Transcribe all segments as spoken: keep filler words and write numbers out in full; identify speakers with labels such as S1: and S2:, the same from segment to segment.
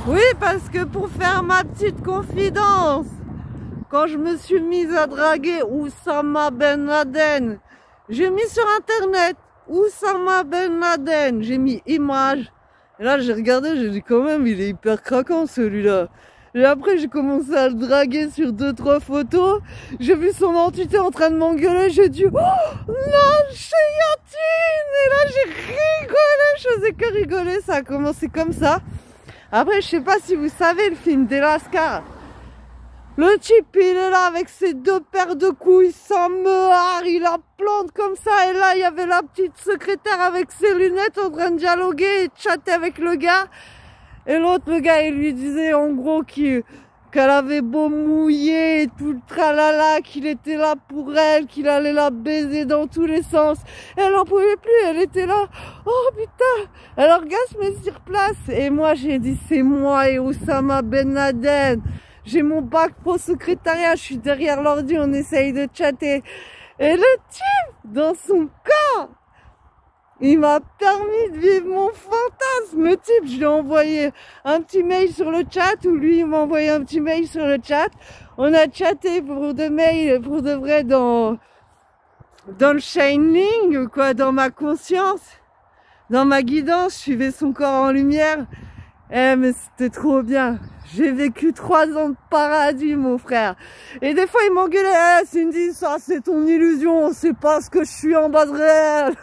S1: Oui, parce que pour faire ma petite confidence, quand je me suis mise à draguer Oussama Ben Laden, j'ai mis sur internet Oussama Ben Laden, j'ai mis image. Et là j'ai regardé, j'ai dit quand même il est hyper craquant celui-là. Et après j'ai commencé à le draguer sur deux trois photos. J'ai vu son entité en train de m'engueuler, j'ai dit oh non Chayatine. Et là j'ai rigolé, je faisais que rigoler, ça a commencé comme ça. Après je sais pas si vous savez le film d'Elaskar. Le type, il est là avec ses deux paires de couilles, sans mehard, il la plante comme ça. Et là, il y avait la petite secrétaire avec ses lunettes en train de dialoguer et de chatter avec le gars. Et l'autre, le gars, il lui disait en gros qu'il qu'elle avait beau mouiller et tout le tralala, qu'il était là pour elle, qu'il allait la baiser dans tous les sens. Et elle n'en pouvait plus, elle était là. Oh putain, elle orgasme sur place. Et moi, j'ai dit, c'est moi et Oussama Ben Laden. J'ai mon bac pro secrétariat, je suis derrière l'ordi, on essaye de chatter. Et le type, dans son corps, il m'a permis de vivre mon fantasme. Le type, je lui ai envoyé un petit mail sur le chat, ou lui, il m'a envoyé un petit mail sur le chat. On a chatté pour de mail, pour de vrai, dans, dans le shining, quoi, dans ma conscience, dans ma guidance, je suivais son corps en lumière. Eh, mais c'était trop bien. J'ai vécu trois ans de paradis, mon frère. Et des fois, il m'engueulait. Eh, Cindy, ça, c'est ton illusion. C'est pas ce que je suis en bas de réel.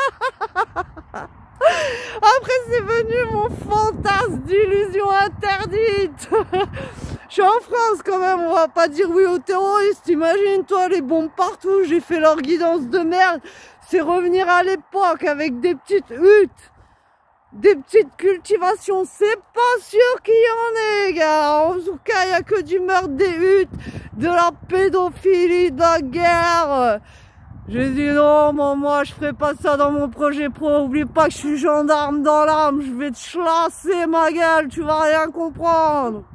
S1: Après, c'est venu mon fantasme d'illusion interdite. Je suis en France, quand même. On va pas dire oui aux terroristes. Imagine, toi, les bombes partout. J'ai fait leur guidance de merde. C'est revenir à l'époque avec des petites huttes. Des petites cultivations, c'est pas sûr qu'il y en ait, gars. En tout cas, il n'y a que du meurtre, des huttes, de la pédophilie, de la guerre. J'ai dit non, moi, moi, je ferai pas ça dans mon projet pro. Oublie pas que je suis gendarme dans l'âme. Je vais te chlasser, ma gueule, tu vas rien comprendre.